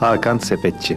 Hakan Sepetçi.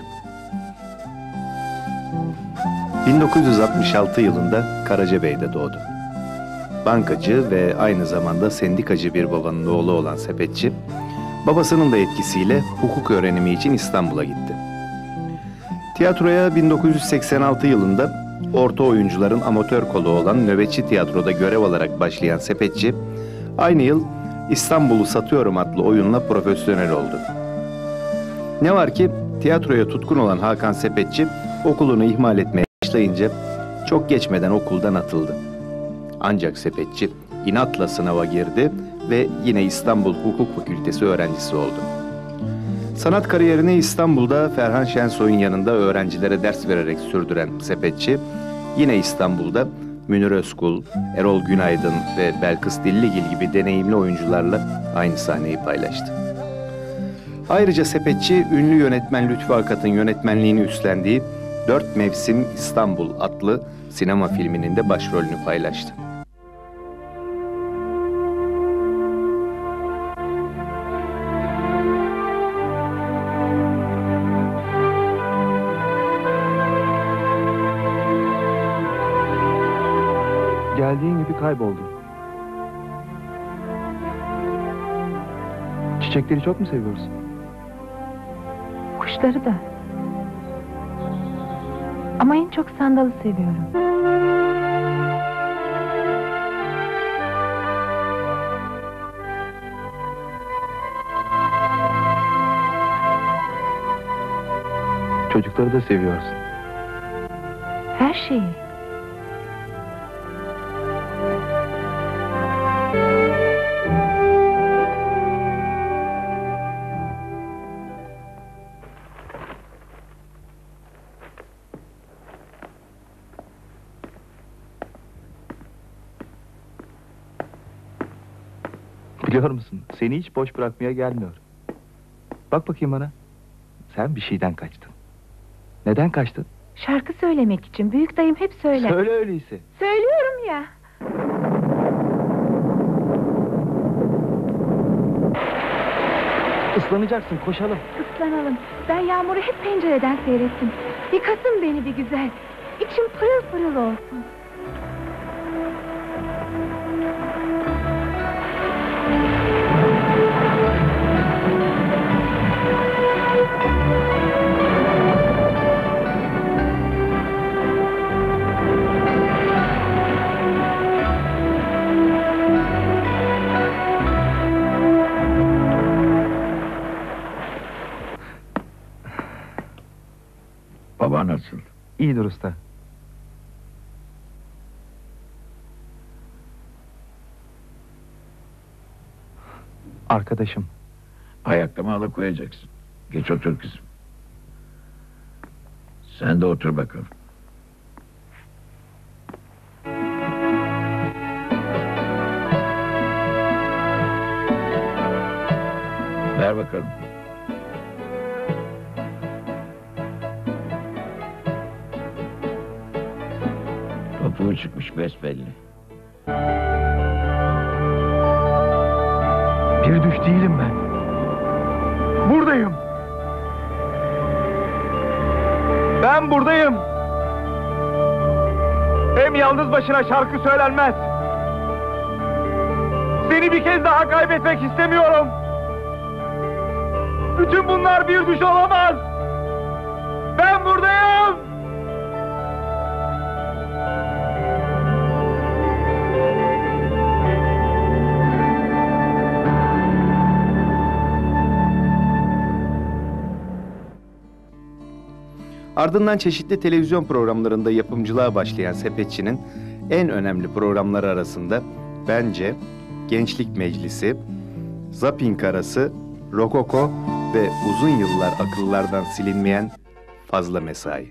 1966 yılında Karacabey'de doğdu. Bankacı ve aynı zamanda sendikacı bir babanın oğlu olan Sepetçi, babasının da etkisiyle hukuk öğrenimi için İstanbul'a gitti. Tiyatroya 1986 yılında orta oyuncuların amatör kolu olan Nöbetçi Tiyatro'da görev alarak başlayan Sepetçi, aynı yıl İstanbul'u Satıyorum adlı oyunla profesyonel oldu. Ne var ki tiyatroya tutkun olan Hakan Sepetçi okulunu ihmal etmeye başlayınca çok geçmeden okuldan atıldı. Ancak Sepetçi inatla sınava girdi ve yine İstanbul Hukuk Fakültesi öğrencisi oldu. Sanat kariyerini İstanbul'da Ferhan Şensoy'un yanında öğrencilere ders vererek sürdüren Sepetçi, yine İstanbul'da Münir Özkul, Erol Günaydın ve Belkıs Dilligil gibi deneyimli oyuncularla aynı sahneyi paylaştı. Ayrıca Sepetçi, ünlü yönetmen Lütfü Akat'ın yönetmenliğini üstlendiği 4 Mevsim İstanbul adlı sinema filminin de başrolünü paylaştı. Geldiğin gibi kayboldun. Çiçekleri çok mu seviyorsun? Kuşları da. Ama en çok sandalı seviyorum. Çocukları da seviyorsun. Her şeyi. Biliyor musun? Seni hiç boş bırakmaya gelmiyor. Bak bakayım bana. Sen bir şeyden kaçtın. Neden kaçtın? Şarkı söylemek için. Büyük dayım hep söyler. Söyle öyleyse. Söylüyorum ya. Islanacaksın, koşalım. Islanalım. Ben yağmuru hep pencereden seyrettim. Yıkasın beni bir güzel. İçim pırıl pırıl olsun. Baba nasıl? İyidir usta. Arkadaşım. Ayaklama alıkoyacaksın. Geç otur kızım. Sen de otur bakalım. Ver bakalım. Topuğu çıkmış besbelli. Bir düş değilim ben. Buradayım. Ben buradayım. Hem yalnız başına şarkı söylenmez. Seni bir kez daha kaybetmek istemiyorum. Bütün bunlar bir düş olamaz. Ben buradayım. Ardından çeşitli televizyon programlarında yapımcılığa başlayan Sepetçi'nin en önemli programları arasında bence Gençlik Meclisi, Zapping Arası, Rokoko ve uzun yıllar akıllardan silinmeyen Fazla Mesai.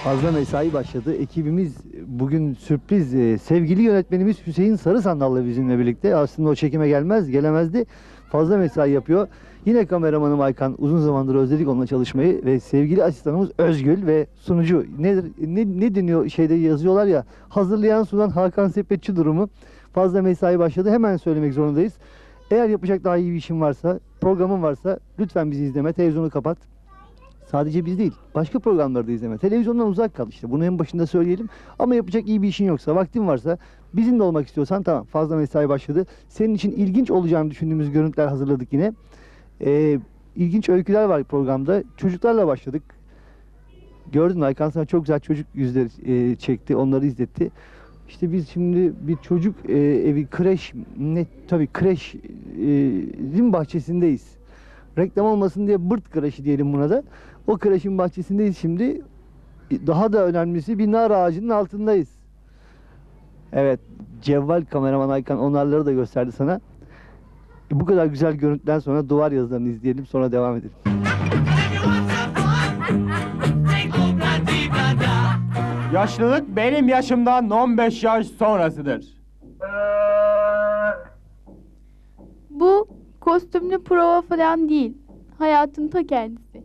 Fazla mesai başladı. Ekibimiz bugün sürpriz. Sevgili yönetmenimiz Hüseyin Sarısandal'la bizimle birlikte. Aslında o çekime gelemezdi. Fazla mesai yapıyor. Yine kameramanım Aykan. Uzun zamandır özledik onunla çalışmayı. Ve sevgili asistanımız Özgül ve sunucu. Ne deniyor şeyde yazıyorlar ya. Hazırlayan sunan Hakan Sepetçi durumu. Fazla mesai başladı. Hemen söylemek zorundayız. Eğer yapacak daha iyi bir işin varsa, programın varsa lütfen bizi izleme. Televizyonu kapat. Sadece biz değil, başka programları da izleme. Televizyondan uzak kal işte. Bunu en başında söyleyelim. Ama yapacak iyi bir işin yoksa, vaktin varsa, bizimle olmak istiyorsan tamam. Fazla mesai başladı. Senin için ilginç olacağını düşündüğümüz görüntüler hazırladık yine. İlginç öyküler var programda. Çocuklarla başladık. Gördün mü Aykan sana çok güzel çocuk yüzleri çekti. Onları izletti. İşte biz şimdi bir çocuk evi, kreş, kreşin bahçesindeyiz. Reklam olmasın diye Bırt Kreşi diyelim buna da. O kreşin bahçesindeyiz şimdi. Daha da önemlisi bir nar ağacının altındayız. Evet, cevval kameraman Aykan onarları da gösterdi sana. Bu kadar güzel görüntüden sonra duvar yazılarını izleyelim, sonra devam edelim. Yaşlılık benim yaşımdan 15 yaş sonrasıdır. Bu kostümlü prova falan değil. Hayatın ta kendisi.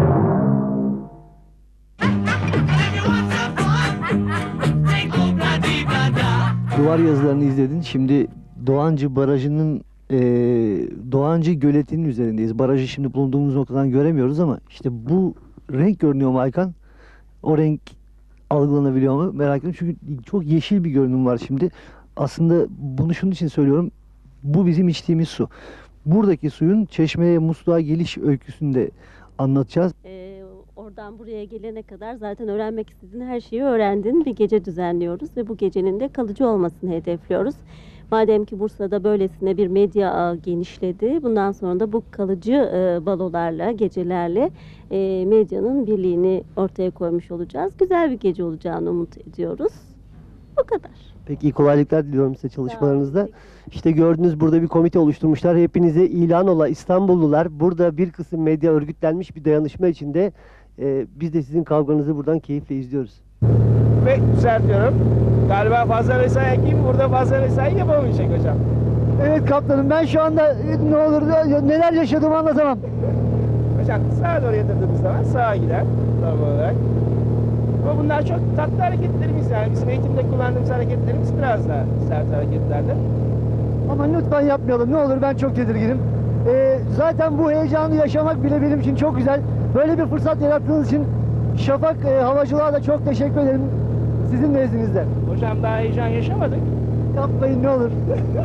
Duvar yazılarını izledin. Şimdi Doğancı Barajı'nın Doğancı Göleti'nin üzerindeyiz. Barajı şimdi bulunduğumuz noktadan göremiyoruz ama işte bu renk görünüyor mu Aykan? O renk algılanabiliyor mu? Merak ediyorum. Çünkü çok yeşil bir görünüm var şimdi. Aslında bunu şunun için söylüyorum. Bu bizim içtiğimiz su. Buradaki suyun çeşmeye, musluğa geliş öyküsünü de anlatacağız. Oradan buraya gelene kadar zaten öğrenmek istediğin her şeyi öğrendin. Bir gece düzenliyoruz ve bu gecenin de kalıcı olmasını hedefliyoruz. Madem ki Bursa'da böylesine bir medya ağı genişledi, bundan sonra da bu kalıcı balolarla, gecelerle medyanın birliğini ortaya koymuş olacağız. Güzel bir gece olacağını umut ediyoruz. Bu kadar. Peki iyi kolaylıklar diliyorum size çalışmalarınızda. İşte gördünüz burada bir komite oluşturmuşlar. Hepinize ilan ola İstanbullular. Burada bir kısım medya örgütlenmiş bir dayanışma içinde. Biz de sizin kavganızı buradan keyifle izliyoruz. Ve düzeltiyorum. Galiba fazla mesai ekeyim, burada fazla mesai yapamayacak hocam. Evet kaptanım, ben şu anda ne olur neler yaşadığımı anlatamam. Hocam sağa doğru yatırdığımız zaman sağa gider. Tam olarak. Ama bunlar çok tatlı hareketlerimiz yani. Bizim eğitimde kullandığımız hareketlerimiz biraz daha sert hareketlerdir. Ama lütfen yapmayalım ne olur, ben çok tedirginim. Zaten bu heyecanı yaşamak bile benim için çok güzel. Böyle bir fırsat yarattığınız için Şafak Havacılığa da çok teşekkür ederim. Sizin nezdinizde. Hocam daha heyecan yaşamadık. Yapmayın ne olur.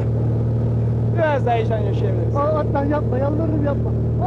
Biraz daha heyecan yaşayabiliriz. Atlan yapma, yalvarırım yapma.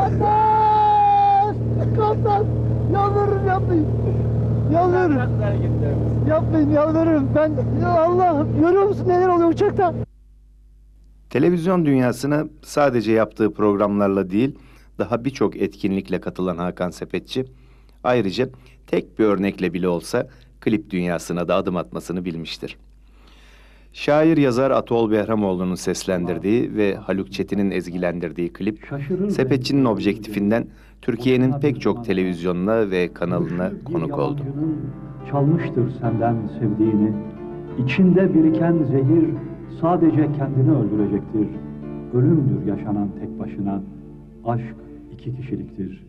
Atlan! Kaptan! Yalvarırım yapmayın. Yalvarırım. Tatlı hareketlerimiz. Yapmayın yalvarırım. Ya Allah, görüyor musun neler oluyor uçakta? Televizyon dünyasına sadece yaptığı programlarla değil, daha birçok etkinlikle katılan Hakan Sepetçi, ayrıca tek bir örnekle bile olsa klip dünyasına da adım atmasını bilmiştir. Şair yazar Atol Behramoğlu'nun seslendirdiği ve Haluk Çetin'in ezgilendirdiği klip, Sepetçi'nin objektifinden Türkiye'nin pek çok televizyonuna ve kanalına konuk oldu. Çalmıştır senden sevdiğini, içinde biriken zehir sadece kendini öldürecektir. Ölümdür yaşanan tek başına, aşk iki kişiliktir.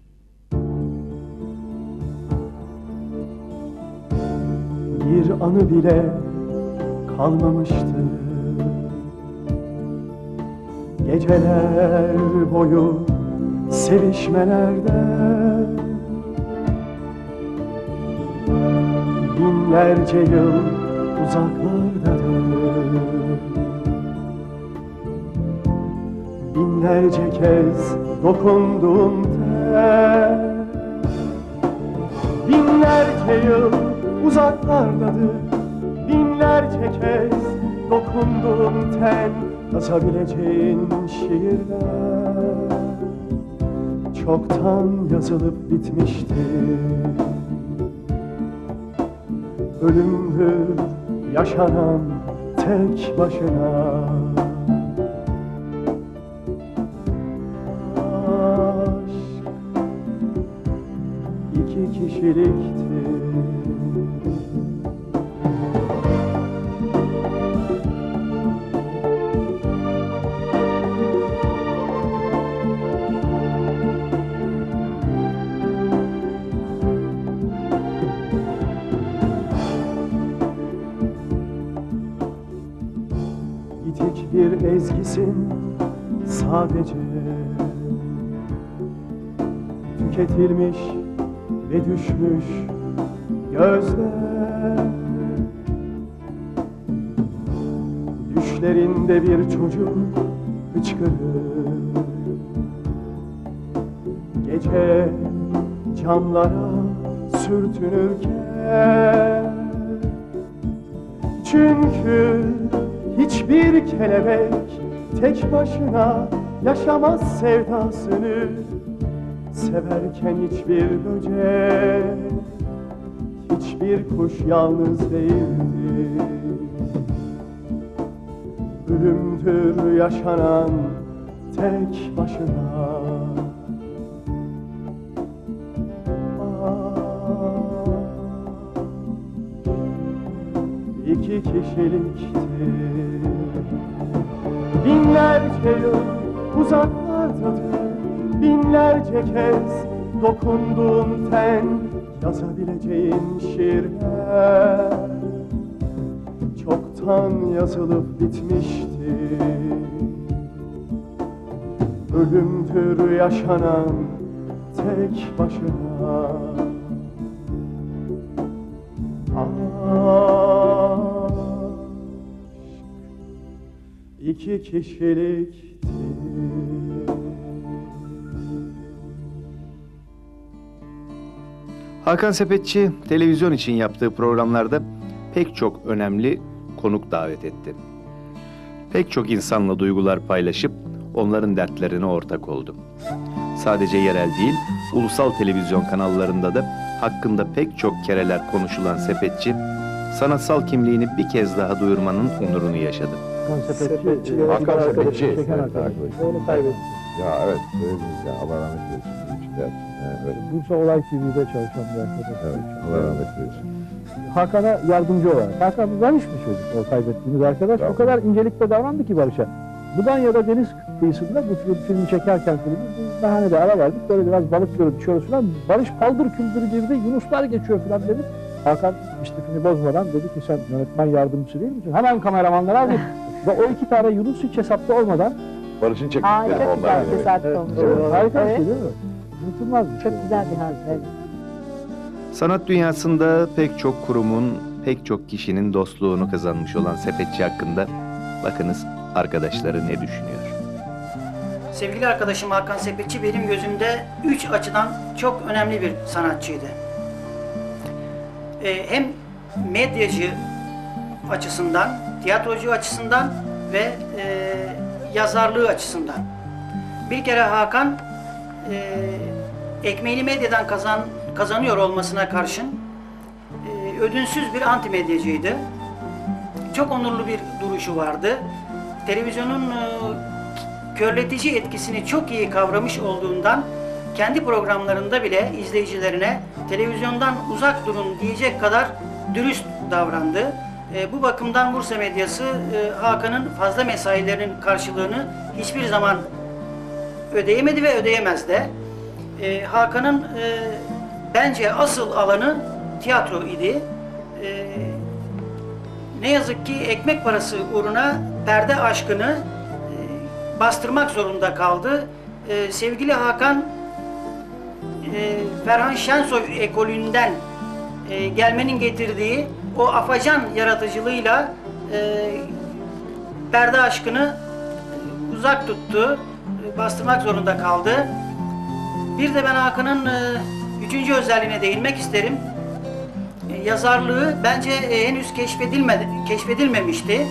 Bir anı bile kalmamıştı. Geceler boyu sevişmelerde binlerce yıl uzaklardadır. Binlerce kez dokunduğum tel, binlerce yıl uzaklardadır. Binlerce kez dokunduğum ten, yazabileceğin şiirler çoktan yazılıp bitmişti. Ölümdür yaşanan tek başına, aşk iki kişiliktir. bir ezgisin sadece. Tüketilmiş ve düşmüş gözler, düşlerinde bir çocuk hıçkırır. Gece camlara sürtünürken, çünkü hiçbir kelebek tek başına yaşamaz sevdasını. Severken hiçbir böcek, hiçbir kuş yalnız değildi. Ölümdür yaşanan tek başına. İki kişilikti. Binlerce yıl uzaklardadır. Binlerce kez dokunduğun ten, yazabileceğin şiirler çoktan yazılıp bitmişti. Ölümdür yaşanan tek başına. İki kişilikti. Hakan Sepetçi televizyon için yaptığı programlarda pek çok önemli konuk davet etti. Pek çok insanla duygular paylaşıp onların dertlerine ortak oldu. Sadece yerel değil, ulusal televizyon kanallarında da hakkında pek çok kereler konuşulan Sepetçi, sanatsal kimliğini bir kez daha duyurmanın onurunu yaşadı. Hakan Sepetçi. Onu kaybettik. Ya evet, söylediniz ya. Allah rahmet eylesin. Bu işte yaptım. Evet. Bursa Olay TV'de çalışan bir arkadaş. Evet, Allah rahmet eylesin. Hakan'a yardımcı olarak. Hakan Barış bir çocuk, o kaybettiğimiz arkadaş. O kadar incelikle davrandı ki Barış'a. Mudanya'da deniz kıyısında bu filmi çekerken bir bahanede ara verdik. Böyle biraz balık görüp düşüyoruz falan. Barış paldır küldür girdi, yunuslar geçiyor falan dedi. Hakan istifini bozmadan dedi ki sen yönetmen yardımcısı değil misin? Hemen kameramanlara aldık. Ve o iki tane Yunus hiç hesapta olmadan... Barış'ın çektikleri onlar. Harika bir şey değil mi? Unutulmaz bir şey. Çok güzel bir hal. Evet. Sanat dünyasında pek çok kurumun, pek çok kişinin dostluğunu kazanmış olan Sepetçi hakkında bakınız arkadaşları ne düşünüyor. Sevgili arkadaşım Hakan Sepetçi benim gözümde 3 açıdan çok önemli bir sanatçıydı. Hem medyacı açısından, tiyatrocu açısından ve yazarlığı açısından. Bir kere Hakan ekmeğini medyadan kazanıyor olmasına karşın ödünsüz bir antimedyacıydı. Çok onurlu bir duruşu vardı. Televizyonun körletici etkisini çok iyi kavramış olduğundan kendi programlarında bile izleyicilerine televizyondan uzak durun diyecek kadar dürüst davrandı. Bu bakımdan Bursa medyası Hakan'ın fazla mesailerinin karşılığını hiçbir zaman ödeyemedi ve ödeyemez de. Hakan'ın bence asıl alanı tiyatro idi. Ne yazık ki ekmek parası uğruna perde aşkını bastırmak zorunda kaldı. Sevgili Hakan, Ferhan Şensoy ekolünden gelmenin getirdiği o afacan yaratıcılığıyla perde aşkını uzak tuttu, bastırmak zorunda kaldı. Bir de ben Hakan'ın 3. özelliğine değinmek isterim. Yazarlığı bence henüz keşfedilmemişti.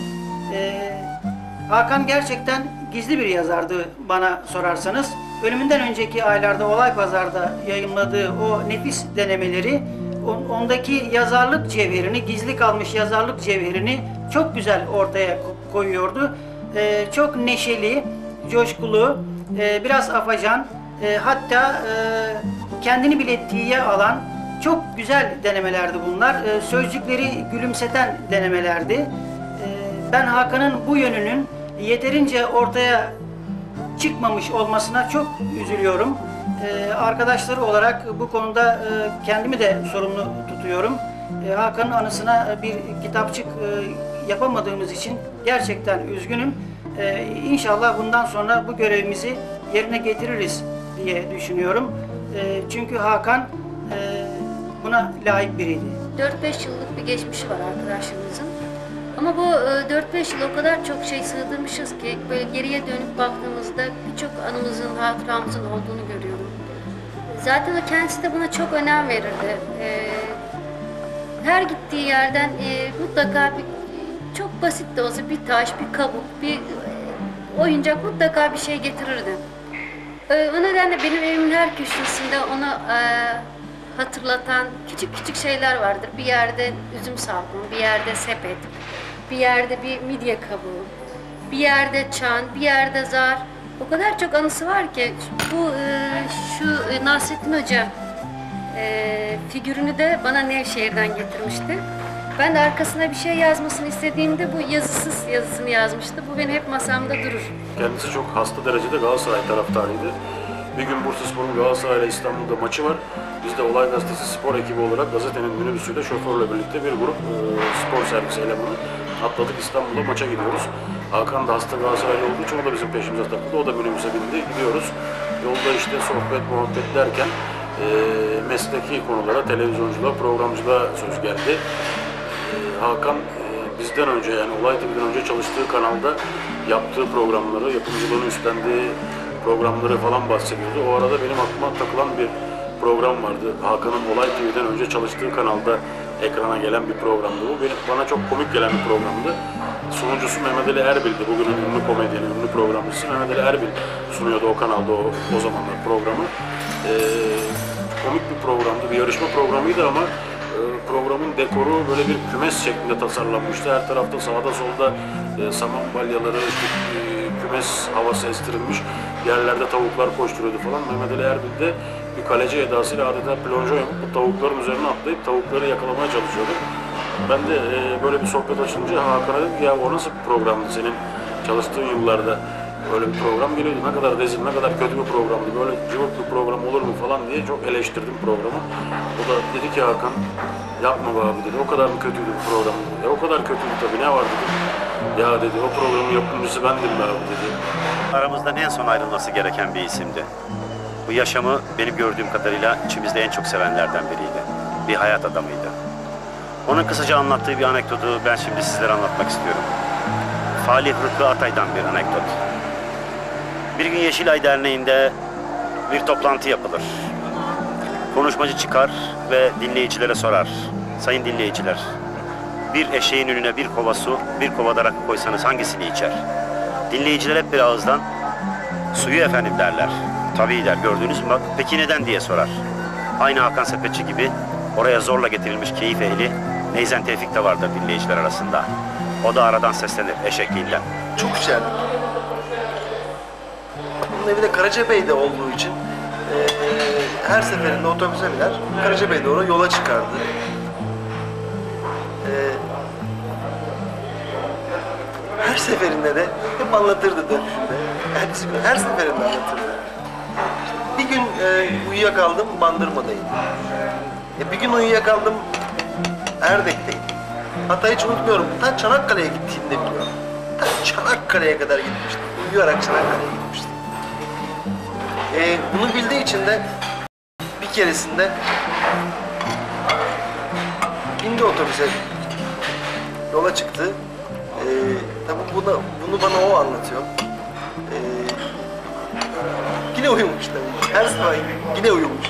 Hakan gerçekten gizli bir yazardı bana sorarsanız. Ölümünden önceki aylarda Olay Pazar'da yayımladığı o nefis denemeleri, ondaki yazarlık cevherini, gizli kalmış yazarlık cevherini çok güzel ortaya koyuyordu. Çok neşeli, coşkulu, biraz afacan, hatta kendini bile tiye alan çok güzel denemelerdi bunlar. Sözcükleri gülümseten denemelerdi. Ben Hakan'ın bu yönünün yeterince ortaya çıkmamış olmasına çok üzülüyorum. Arkadaşları olarak bu konuda kendimi de sorumlu tutuyorum. Hakan'ın anısına bir kitapçık yapamadığımız için gerçekten üzgünüm. İnşallah bundan sonra bu görevimizi yerine getiririz diye düşünüyorum. Çünkü Hakan buna layık biriydi. 4-5 yıllık bir geçmişi var arkadaşlarımızın. Ama bu 4-5 yıl o kadar çok şey sığdırmışız ki böyle geriye dönüp baktığımızda birçok anımızın, hatıramızın olduğunu görüyorum. Zaten o kendisi de buna çok önem verirdi. Her gittiği yerden mutlaka çok basit de olsa bir taş, bir kabuk, bir oyuncak mutlaka bir şey getirirdi. O nedenle benim evimin her köşesinde onu hatırlatan küçük küçük şeyler vardır. Bir yerde üzüm salkımı, bir yerde sepet, bir yerde bir midye kabuğu, bir yerde çan, bir yerde zar. O kadar çok anısı var ki bu şu Nasrettin Hoca figürünü de bana Nevşehir'den getirmişti. Ben de arkasına bir şey yazmasını istediğimde bu yazısız yazısını yazmıştı. Bu benim hep masamda durur. Kendisi çok hasta derecede Galatasaray taraftarıydı. Bir gün Bursaspor'un Galatasaray ile İstanbul'da maçı var. Biz de Olay Gazetesi spor ekibi olarak gazetenin minibüsüyle şoförle birlikte bir grup spor servisi elemanı atladık, İstanbul'a maça gidiyoruz. Hakan da hasta Galatasaraylı olduğu için o da bizim peşimize takıldı. O da minibüse bindi, gidiyoruz. Yolda işte sohbet, muhabbet derken mesleki konulara, televizyonculuğa, programcılığa söz geldi. Hakan bizden önce, yani Olay TV'den önce çalıştığı kanalda yaptığı programları, yapımcılığını üstlendiği programları falan bahsediyordu. O arada benim aklıma takılan bir program vardı. Hakan'ın Olay TV'den önce çalıştığı kanalda ekrana gelen bir programdı. Bu bana çok komik gelen bir programdı. Sunucusu Mehmet Ali Erbil'di. Bugünün ünlü komedyeni, ünlü programcısı Mehmet Ali Erbil sunuyordu o kanalda o zamanlar programı. Komik bir programdı, bir yarışma programıydı ama programın dekoru böyle bir kümes şeklinde tasarlanmıştı. Her tarafta sağda solda saman balyaları, kümes havası estirilmiş. Yerlerde tavuklar koşturuyordu falan. Mehmet Ali Erbil de bir kaleci edasıyla adeta plonjö yapıp bu tavukların üzerine atlayıp tavukları yakalamaya çalışıyordu. Ben de böyle bir sohbet açınca Hakan'a dedim ki ya o nasıl bir programdı senin çalıştığın yıllarda? Böyle bir program geliyordu. Ne kadar rezil, ne kadar kötü bir programdı. Böyle cıvık bir program olur mu falan diye çok eleştirdim programı. O da dedi ki Hakan yapma be abi dedi. O kadar mı kötüydü bu program? O kadar kötüydü tabii, ne var dedi. Ya dedi o programın yapımcısı bendim be abi dedi. Aramızdan en son ayrılması gereken bir isimdi. Bu yaşamı benim gördüğüm kadarıyla içimizde en çok sevenlerden biriydi. Bir hayat adamıydı. Onun kısaca anlattığı bir anekdotu ben şimdi sizlere anlatmak istiyorum. Falih Rıkkı Atay'dan bir anekdot. Bir gün Yeşilay Derneği'nde bir toplantı yapılır. Konuşmacı çıkar ve dinleyicilere sorar. Sayın dinleyiciler, bir eşeğin önüne bir kova su, bir kova da rakı koysanız hangisini içer? Dinleyiciler hep bir ağızdan suyu efendim derler. Tabii der, gördünüz mü bak, peki neden diye sorar. Aynı Hakan Sepetçi gibi oraya zorla getirilmiş keyif ehli Neyzen Tevfik de vardır dinleyiciler arasında. O da aradan seslenir eşekliğinden. Çok içerdik. Bunun evi de Karacabey'de olduğu için her seferinde otobüse biner, Karacabey'e doğru yola çıkardı. Her seferinde de hep anlatırdı dönüşünde. Her seferinde anlatırdı. Bir gün uyuyakaldım, Bandırma'dayım. Bir gün uyuyakaldım, Erdek'teyim. Hatta hiç unutmuyorum, ta Çanakkale'ye gittiğimde biliyorum. Ta Çanakkale'ye kadar gitmiştim. Uyuyarak Çanakkale'ye gitmiştim. Bunu bildiği için de bir keresinde bindi otobüse, yola çıktı. Tabii bunu bana o anlatıyor. Yine uyumuş tabii. Her sabah yine uyumuş.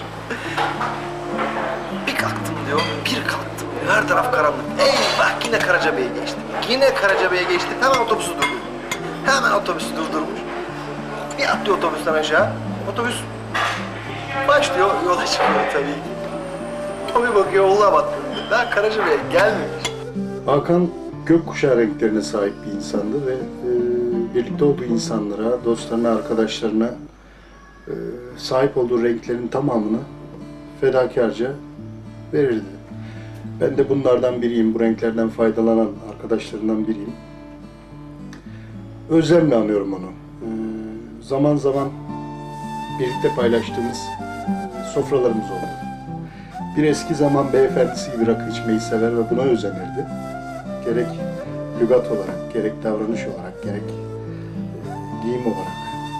Bir kalktım diyor, her taraf karanlık. Eyvah, yine Karacabey'e geçtim. Yine Karacabey'e geçtim. Hemen otobüsü durdurmuş. Hemen otobüsü durdurmuş. Bir atlıyor otobüsten aşağı. Otobüs başlıyor, yola çıkıyor tabii. O bir bakıyor, oğluna battı. Daha Karacabey'e gelmemiş. Hakan gökkuşağı renklerine sahip bir insandı ve birlikte olduğu insanlara, dostlarına, arkadaşlarına sahip olduğu renklerin tamamını fedakarca verirdi. Ben de bunlardan biriyim, bu renklerden faydalanan arkadaşlarından biriyim. Özlemle anıyorum onu. Zaman zaman birlikte paylaştığımız sofralarımız oldu. Bir eski zaman beyefendisi gibi rakı içmeyi sever ve buna özenirdi. Gerek lügat olarak, gerek davranış olarak, gerek giyim olarak.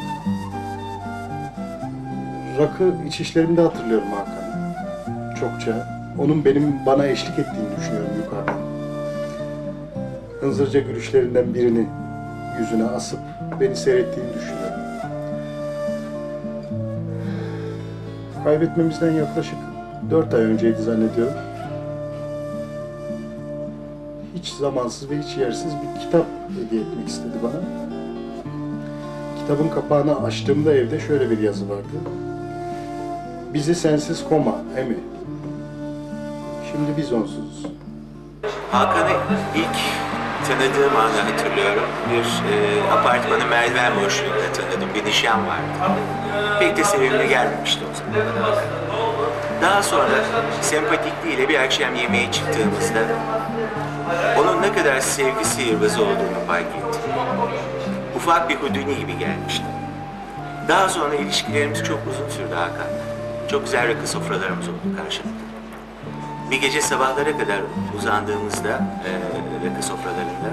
Rakı içişlerimde hatırlıyorum Hakan'ı. Çokça. Onun bana eşlik ettiğini düşünüyorum yukarıdan. Hınzırca gülüşlerinden birini yüzüne asıp beni seyrettiğini düşünüyorum. Kaybetmemizden yaklaşık 4 ay önceydi zannediyorum. Hiç zamansız ve hiç yersiz bir kitap hediye etmek istedi bana. Kitabın kapağını açtığımda evde şöyle bir yazı vardı. Bizi sensiz koma, Emi. Şimdi biz onsuzuz. Hakan'ı ilk tanıdığım anı hatırlıyorum. Bir apartmanın merdiven boşluğunda tanıdım. Bir nişan vardı. Pek de sevimli gelmemişti o zaman. Daha sonra sempatikliğiyle bir akşam yemeğe çıktığımızda onun ne kadar sevgi sihirbazı olduğunu fark ettim. Ufak bir Houdini gibi gelmişti. Daha sonra ilişkilerimiz çok uzun sürdü Hakan'la. Çok güzel rakı sofralarımız oldu karşılıklı. Bir gece sabahlara kadar uzandığımızda rakı sofralarında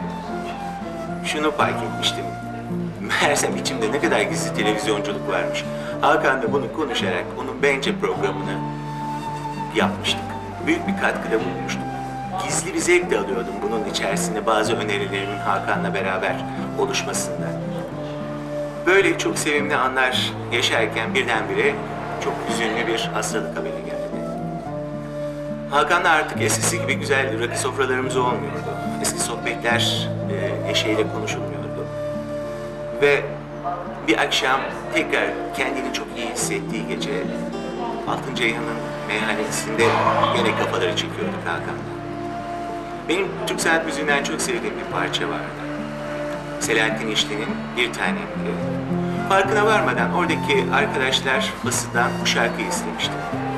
şunu fark etmiştim. Meğersem içimde ne kadar gizli televizyonculuk varmış. Hakan da bunu konuşarak onun bence programını yapmıştık. Büyük bir katkıda bulunmuştum. Gizli bir zevk de alıyordum bunun içerisinde bazı önerilerimin Hakan'la beraber oluşmasında. Böyle çok sevimli anlar yaşarken birdenbire çok üzünlü bir hastalık haberi geldi. Hakan'la artık eskisi gibi güzel rakı sofralarımız olmuyordu. Eski sohbetler neşeyle konuşulmuyordu. Ve bir akşam tekrar kendini çok iyi hissettiği gece Altın Ceyhan'ın meyhanesinde yine kafaları çekiyorduk Hakan'la. Benim Türk sanat müziğinden çok sevdiğim bir parça vardı. Selahattin İşli'nin Bir Tanem diye. Farkına varmadan oradaki arkadaşlar basından bu şarkıyı istemişti.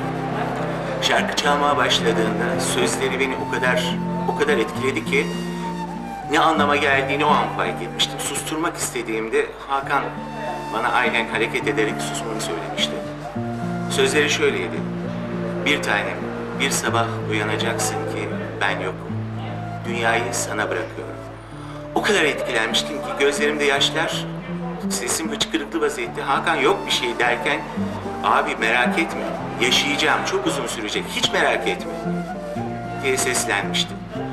Şarkı çalmaya başladığında sözleri beni o kadar etkiledi ki ne anlama geldiğini o an fark etmiştim. Susturmak istediğimde Hakan bana aynen hareket ederek susmamı söylemişti. Sözleri şöyleydi. Bir tanem, bir sabah uyanacaksın ki ben yokum. Dünyayı sana bırakıyorum. O kadar etkilenmiştim ki gözlerimde yaşlar, sesim hıçkırıklı vaziyette. Hakan yok bir şey derken, abi merak etme, yaşayacağım, çok uzun sürecek, hiç merak etme diye seslenmiştim.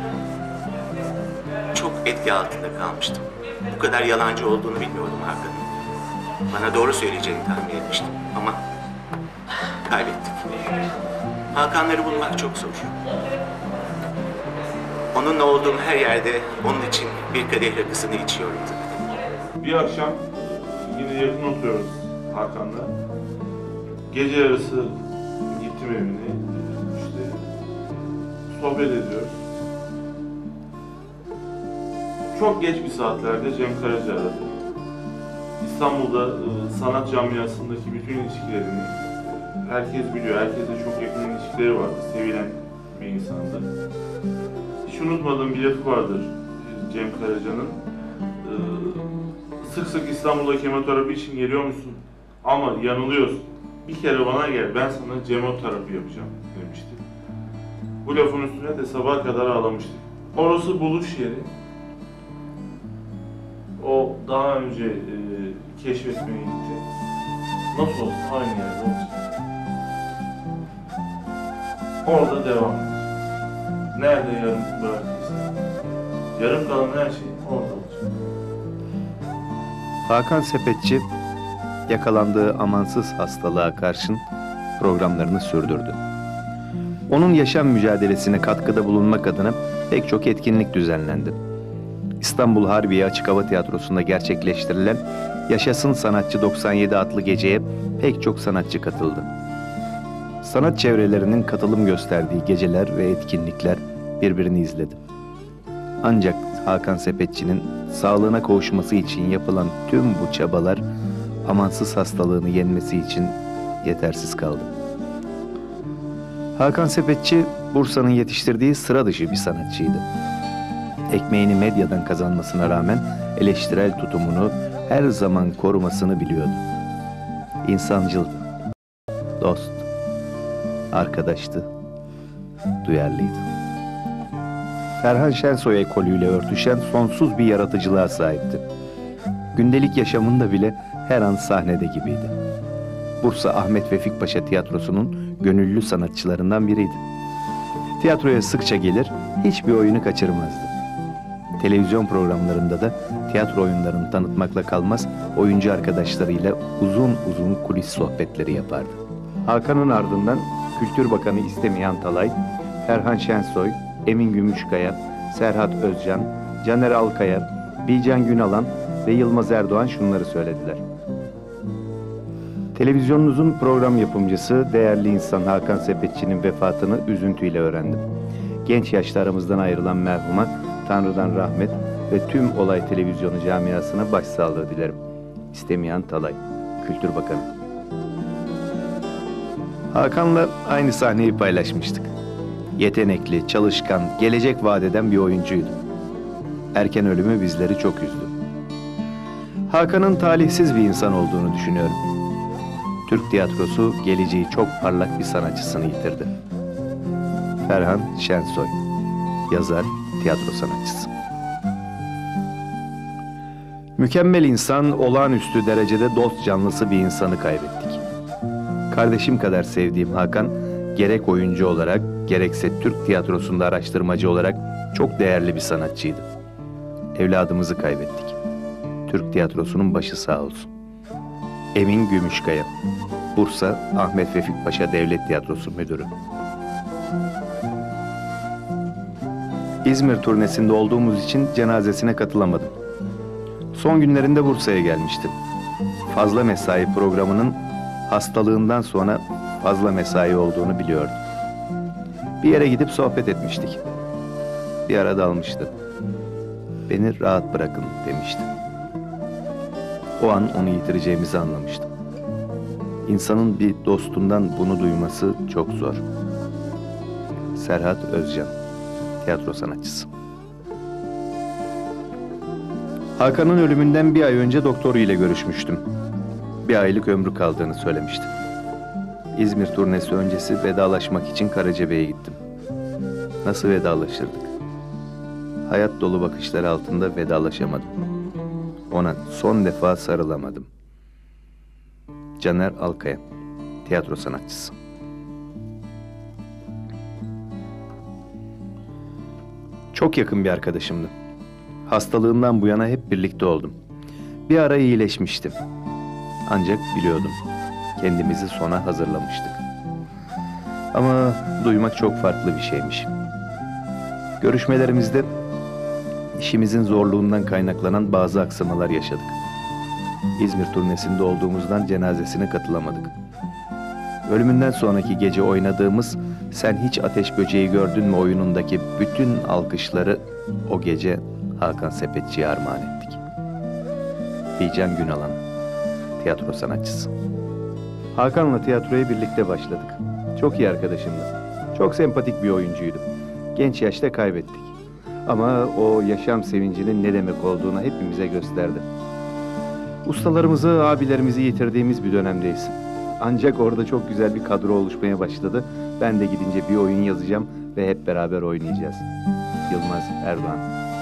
Çok etki altında kalmıştım. Bu kadar yalancı olduğunu bilmiyordum Hakan'ın. Bana doğru söyleyeceğini tahmin etmiştim ama kaybettik. Hakanları bulmak çok zor. Onunla olduğum her yerde onun için bir kadeh rakısını içiyorum zaten. Bir akşam yine yakın oturuyoruz Hakan'la. Gece yarısı gittim evine. İşte sohbet ediyoruz. Çok geç bir saatlerde Cem Karaca aradı. İstanbul'da sanat camiasındaki bütün ilişkilerini herkes biliyor. Herkesle çok yakın ilişkileri vardı. Sevilen bir insandı. Hiç unutmadığım bir lafı vardır Cem Karaca'nın. Sık sık İstanbul'a kemoterapi için geliyor musun? Ama yanılıyorsun. Bir kere bana gel, ben sana kemoterapi yapacağım demişti. Bu lafın üstüne de sabaha kadar ağlamıştık. Orası buluş yeri. O daha önce keşfetmeye gitti. Nasıl olsa aynı yerde olacak. Orada devam et. Nerede yarım bıraktıysan, yarım kalan her şey orada olacak. Hakan Sepetçi, yakalandığı amansız hastalığa karşın programlarını sürdürdü. Onun yaşam mücadelesine katkıda bulunmak adına pek çok etkinlik düzenlendi. İstanbul Harbiye Açık Hava Tiyatrosu'nda gerçekleştirilen Yaşasın Sanatçı 97 adlı geceye pek çok sanatçı katıldı. Sanat çevrelerinin katılım gösterdiği geceler ve etkinlikler birbirini izledi. Ancak Hakan Sepetçi'nin sağlığına kavuşması için yapılan tüm bu çabalar amansız hastalığını yenmesi için yetersiz kaldı. Hakan Sepetçi, Bursa'nın yetiştirdiği sıra dışı bir sanatçıydı. Ekmeğini medyadan kazanmasına rağmen eleştirel tutumunu her zaman korumasını biliyordu. İnsancıldı, dost, arkadaştı, duyarlıydı. Ferhan Şensoy ekolüyle örtüşen sonsuz bir yaratıcılığa sahipti. Gündelik yaşamında bile her an sahnede gibiydi. Bursa Ahmet Vefik Paşa Tiyatrosu'nun gönüllü sanatçılarından biriydi. Tiyatroya sıkça gelir, hiçbir oyunu kaçırmazdı. Televizyon programlarında da tiyatro oyunlarını tanıtmakla kalmaz, oyuncu arkadaşlarıyla uzun uzun kulis sohbetleri yapardı. Hakan'ın ardından Kültür Bakanı İstemihan Talay, Ferhan Şensoy, Emin Gümüşkaya, Serhat Özcan, Caner Alkaya, Bilcan Günalan ve Yılmaz Erdoğan şunları söylediler. Televizyonunuzun program yapımcısı, değerli insan Hakan Sepetçi'nin vefatını üzüntüyle öğrendim. Genç yaşta aramızdan ayrılan merhuma Tanrı'dan rahmet ve tüm Olay Televizyonu camiasına başsağlığı dilerim. İstemihan Talay, Kültür Bakanı. Hakan'la aynı sahneyi paylaşmıştık. Yetenekli, çalışkan, gelecek vaat eden bir oyuncuydu. Erken ölümü bizleri çok üzdü. Hakan'ın talihsiz bir insan olduğunu düşünüyorum. Türk tiyatrosu geleceği çok parlak bir sanatçısını yitirdi. Ferhan Şensoy, yazar, tiyatro sanatçısı. Mükemmel insan, olağanüstü derecede dost canlısı bir insanı kaybettik. Kardeşim kadar sevdiğim Hakan, gerek oyuncu olarak, gerekse Türk tiyatrosunda araştırmacı olarak çok değerli bir sanatçıydı. Evladımızı kaybettik. Türk tiyatrosunun başı sağ olsun. Emin Gümüşkaya, Bursa Ahmet Vefik Paşa Devlet Tiyatrosu Müdürü. İzmir turnesinde olduğumuz için cenazesine katılamadım. Son günlerinde Bursa'ya gelmiştim. Fazla Mesai programının hastalığından sonra fazla mesai olduğunu biliyordum. Bir yere gidip sohbet etmiştik. Bir ara dalmıştı. Beni rahat bırakın demişti. O an onu yitireceğimizi anlamıştım. İnsanın bir dostundan bunu duyması çok zor. Serhat Özcan, tiyatro sanatçısı. Hakan'ın ölümünden bir ay önce doktoru ile görüşmüştüm. Bir aylık ömrü kaldığını söylemişti. İzmir turnesi öncesi vedalaşmak için Karacabey'e gittim. Nasıl vedalaşırdık? Hayat dolu bakışları altında vedalaşamadım. Ona son defa sarılamadım. Caner Alkaya, tiyatro sanatçısı. Çok yakın bir arkadaşımdı. Hastalığından bu yana hep birlikte oldum. Bir ara iyileşmiştim. Ancak biliyordum, kendimizi sona hazırlamıştık. Ama duymak çok farklı bir şeymiş. Görüşmelerimizde işimizin zorluğundan kaynaklanan bazı aksamalar yaşadık. İzmir turnesinde olduğumuzdan cenazesine katılamadık. Ölümünden sonraki gece oynadığımız "Sen Hiç Ateş Böceği Gördün mü" oyunundaki bütün alkışları o gece Hakan Sepetçi'ye armağan ettik. Bilcan Günalan, tiyatro sanatçısı. Hakan'la tiyatroya birlikte başladık. Çok iyi arkadaşımdı. Çok sempatik bir oyuncuydu. Genç yaşta kaybettik. Ama o yaşam sevincinin ne demek olduğunu hepimize gösterdi. Ustalarımızı, abilerimizi yitirdiğimiz bir dönemdeyiz. Ancak orada çok güzel bir kadro oluşmaya başladı. Ben de gidince bir oyun yazacağım ve hep beraber oynayacağız. Yılmaz Erdoğan.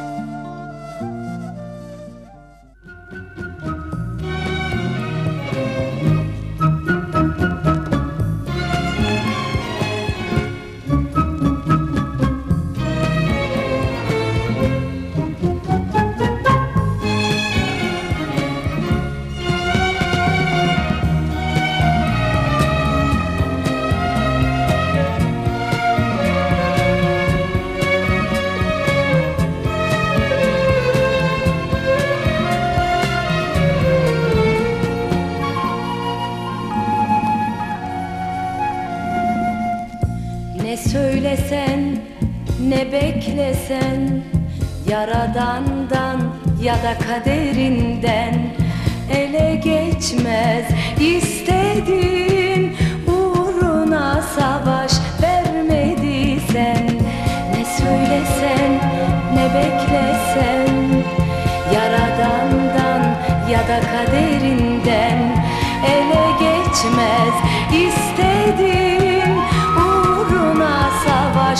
Ne söylesen, ne beklesen, Yaradan'dan ya da kaderinden ele geçmez. İstediğin uğruna savaş vermediysen, ne söylesen, ne beklesen, Yaradan'dan ya da kaderinden ele geçmez. İstediğin uğruna savaş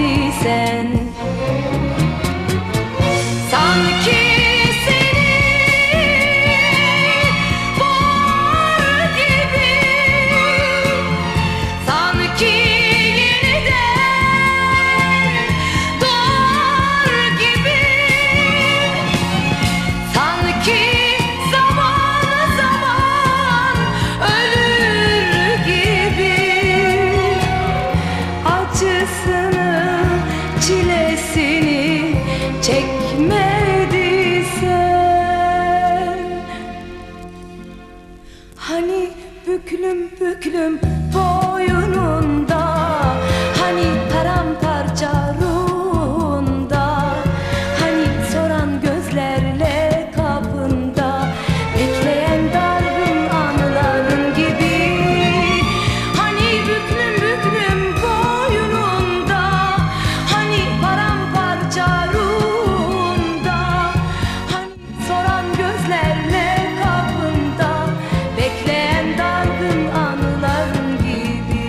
vermediysen, sanki seni çekmediysen. Hani büklüm büklüm boynunda, hani paramparça ruhunda, hani soran gözlerle kapında bekleyen dargın anıların gibi. Hani büklüm büklüm boynunda, hani paramparça ruhunda, hani soran gözlerle kapında bekleyen dargın anıların gibi.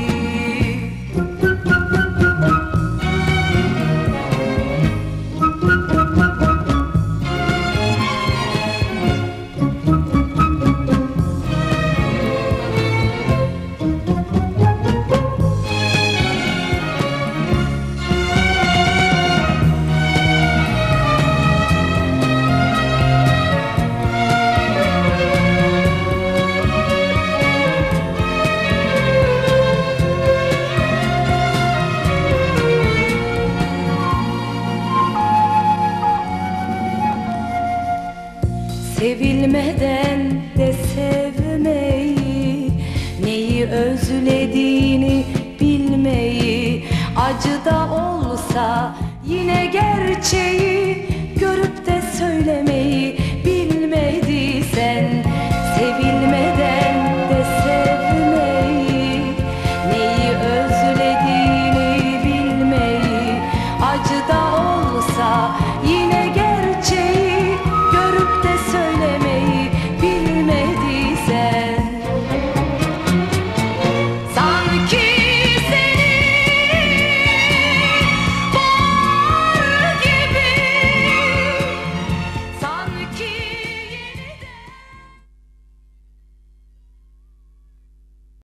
Sevilmeden de sevmeyi, neyi özlediğini bilmeyi, acı da olsa yine gerçeği görüp de söylemeyi.